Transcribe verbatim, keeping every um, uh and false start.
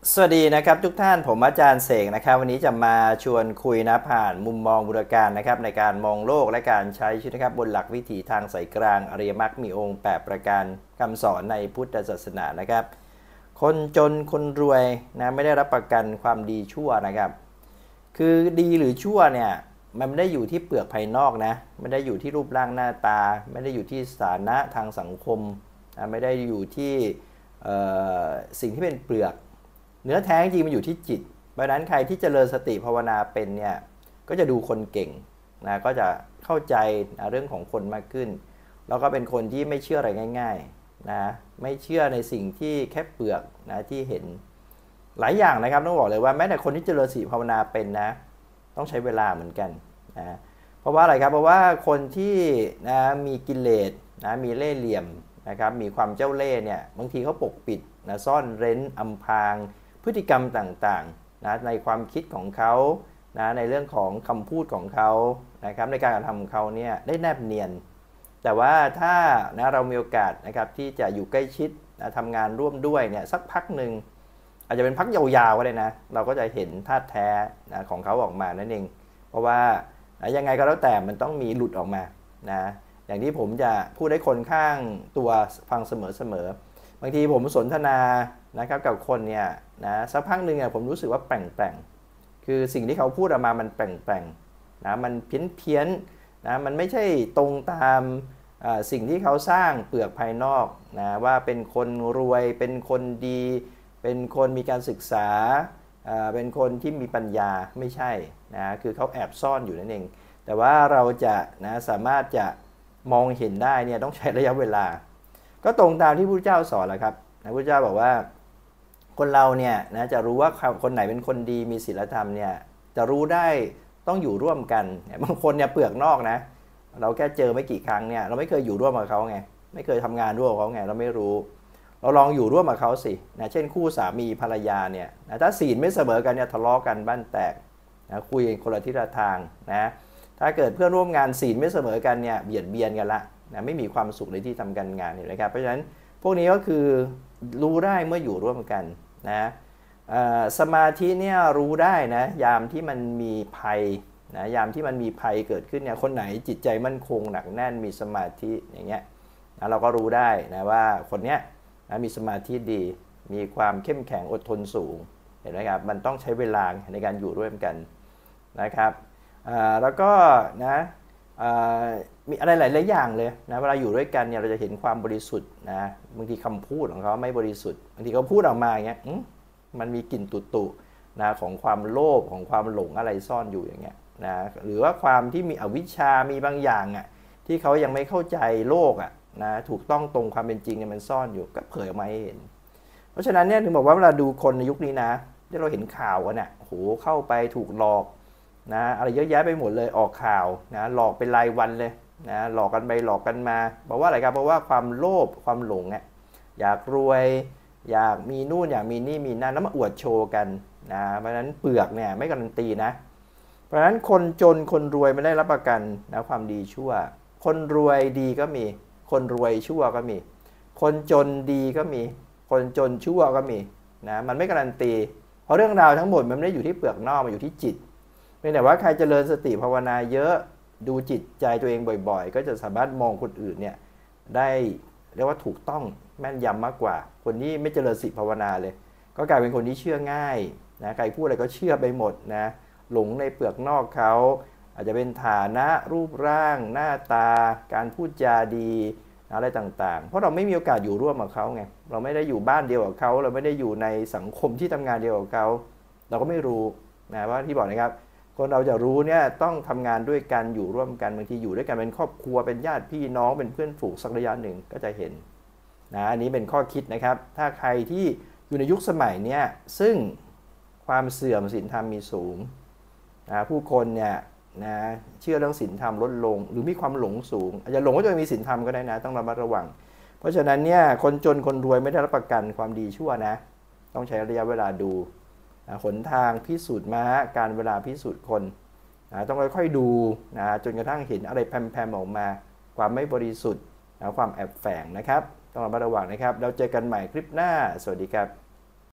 สวัสดีนะครับทุกท่านผมอาจารย์เสกนะครับวันนี้จะมาชวนคุยนะผ่านมุมมองบูรการนะครับในการมองโลกและการใช้ชีวิตนะครับบนหลักวิถีทางสายกลางอริยมรรคมีองค์แปดประการคำสอนในพุทธศาสนานะครับคนจนคนรวยนะไม่ได้รับประกันความดีชั่วนะครับคือดีหรือชั่วเนี่ยมันไม่ได้อยู่ที่เปลือกภายนอกนะไม่ได้อยู่ที่รูปร่างหน้าตาไม่ได้อยู่ที่สถานะทางสังคมนะไม่ได้อยู่ที่สิ่งที่เป็นเปลือกเนื้อแท้จริงมันอยู่ที่จิตเพราะนั้นใครที่เจริญสติภาวนาเป็นเนี่ยก็จะดูคนเก่งนะก็จะเข้าใจนะเรื่องของคนมากขึ้นแล้วก็เป็นคนที่ไม่เชื่ออะไรง่ายๆนะไม่เชื่อในสิ่งที่แค่เปลือกนะที่เห็นหลายอย่างนะครับต้องบอกเลยว่าแม้แต่คนที่เจริญสติภาวนาเป็นนะต้องใช้เวลาเหมือนกันนะเพราะว่าอะไรครับเพราะว่าคนที่นะมีกิเลสนะมีเล่ห์เหลี่ยมนะครับมีความเจ้าเล่ห์เนี่ยบางทีเขาปกปิดนะซ่อนเร้นอำพรางพฤติกรรมต่างๆนะในความคิดของเขานะในเรื่องของคำพูดของเขานะครับในการกระทำของเขาเนี่ยได้แนบเนียนแต่ว่าถ้านะเรามีโอกาสนะครับที่จะอยู่ใกล้ชิดนะทำงานร่วมด้วยเนี่ยสักพักหนึ่งอาจจะเป็นพักยาวๆก็ได้นะเราก็จะเห็นธาตุแท้นะของเขาออกมานั่นเองเพราะว่านะยังไงก็แล้วแต่มันต้องมีหลุดออกมานะอย่างที่ผมจะพูดให้คนข้างตัวฟังเสมอๆบางทีผมสนทนานะครับกับคนเนี่ยนะสักพักหนึ่งเนี่ยผมรู้สึกว่าแปลงๆคือสิ่งที่เขาพูดออกมามันแปลงๆนะมันเพี้ยนๆนะมันไม่ใช่ตรงตามสิ่งที่เขาสร้างเปลือกภายนอกนะว่าเป็นคนรวยเป็นคนดีเป็นคนมีการศึกษาเป็นคนที่มีปัญญาไม่ใช่นะคือเขาแอบซ่อนอยู่นั่นเองแต่ว่าเราจะนะสามารถจะมองเห็นได้เนี่ยต้องใช้ระยะเวลาก็ตรงตามที่พระพุทธเจ้าสอนแหละครับพระพุทธเจ้าบอกว่าคนเราเนี่ยนะจะรู้ว่าคนไหนเป็นคนดีมีศีลธรรมเนี่ยจะรู้ได้ต้องอยู่ร่วมกันบางคนเนี่ยเปลือกนอกนะเราแค่เจอไม่กี่ครั้งเนี่ยเราไม่เคยอยู่ร่วมกับเขาไงไม่เคยทำงานร่วมกับเขาไงเราไม่รู้เราลองอยู่ร่วมกับเขาสินะเช่นคู่สามีภรรยาเนี่ยนะถ้าศีลไม่เสมอกันเนี่ยทะเลาะกันบ้านแตกนะคุยคนละทิศทางนะถ้าเกิดเพื่อนร่วมงานศีลไม่เสมอกันเนี่ยเบียดเบียนกันละนะไม่มีความสุขในที่ทำการงานเห็นไหมครับเพราะฉะนั้นพวกนี้ก็คือรู้ได้เมื่ออยู่ร่วมกันนะสมาธิเนี่ยรู้ได้นะยามที่มันมีภัยนะยามที่มันมีภัยเกิดขึ้นเนี่ยคนไหนจิตใจมั่นคงหนักแน่นมีสมาธิอย่างเงี้ยนะเราก็รู้ได้นะว่าคนเนี้ยนะมีสมาธิดีมีความเข้มแข็งอดทนสูงเห็นไหมครับมันต้องใช้เวลาในการอยู่ร่วมกันนะครับแล้วก็นะมีอะไรหลายๆอย่างเลยนะเวลาอยู่ด้วยกันเนี่ยเราจะเห็นความบริสุทธิ์นะบางทีคำพูดของเขาไม่บริสุทธิ์บางทีเขาพูดออกมาอย่างเงี้ยมันมีกลิ่นตุๆนะของความโลภของความหลงอะไรซ่อนอยู่อย่างเงี้ยนะหรือว่าความที่มีอวิชชามีบางอย่างอ่ะที่เขายังไม่เข้าใจโลกอ่ะนะถูกต้องตรงความเป็นจริงเนี่ยมันซ่อนอยู่ก็เผยออกมาให้เห็นเพราะฉะนั้นเนี่ยถึงบอกว่าเวลาดูคนในยุคนี้นะที่เราเห็นข่าวกันเนี่ยโหเข้าไปถูกหลอกนะอะไรเยอะแยะไปหมดเลยออกข่าวนะหลอกเป็นรายวันเลยนะหลอกกันไปหลอกกันมาบอกว่าอะไรครับเพราะว่าความโลภความหลงอ่ะอยากรวยอยากมีนู่นอยากมีนี่มีนั่นแล้วมาอวดโชว์กันนะเพราะฉะนั้นเปลือกเนี่ยไม่การันตีนะเพราะฉะนั้นคนจนคนรวยไม่ได้รับประกันนะความดีชั่วคนรวยดีก็มีคนรวยชั่วก็มีคนจนดีก็มีคนจนชั่วก็มีนะมันไม่การันตีเพราะเรื่องราวทั้งหมดมันไม่ได้อยู่ที่เปลือกนอกมันอยู่ที่จิตเพียงแต่ว่าใครเจริญสติภาวนาเยอะดูจิตใจตัวเองบ่อยๆก็จะสามารถมองคนอื่นเนี่ยได้เรียกว่าถูกต้องแม่นยำมากกว่าคนที่ไม่เจริญสติภาวนาเลยก็กลายเป็นคนที่เชื่อง่ายนะใครพูดอะไรก็เชื่อไปหมดนะหลงในเปลือกนอกเขาอาจจะเป็นฐานะรูปร่างหน้าตาการพูดจาดีอะไรต่างๆเพราะเราไม่มีโอกาสอยู่ร่วมกับเขาไงเราไม่ได้อยู่บ้านเดียวกับเขาเราไม่ได้อยู่ในสังคมที่ทำงานเดียวกับเขาเราก็ไม่รู้นะว่าที่บอกนะครับคนเราจะรู้เนี่ยต้องทำงานด้วยกันอยู่ร่วมกันบางทีอยู่ด้วยกันเป็นครอบครัวเป็นญาติพี่น้องเป็นเพื่อนฝูงสักระยะหนึ่งก็จะเห็นนะอันนี้เป็นข้อคิดนะครับถ้าใครที่อยู่ในยุคสมัยเนี้ยซึ่งความเสื่อมศีลธรรมมีสูงนะผู้คนเนี่ยนะเชื่อเรื่องศีลธรรมลดลงหรือมีความหลงสูงอาจจะหลงว่าจะมีศีลธรรมก็ได้นะต้องระมัดระวังเพราะฉะนั้นเนี่ยคนจนคนรวยไม่ได้รับประกันความดีชั่วนะต้องใช้ระยะเวลาดูนะหนทางพิสูจน์ม้าการเวลาพิสูจน์คนนะต้องค่อยๆดูนะจนกระทั่งเห็นอะไรแพร่ๆออกมาความไม่บริสุทธิ์นะความแอบแฝงนะครับต้องระมัดระวังนะครับเราเจอกันใหม่คลิปหน้าสวัสดีครับ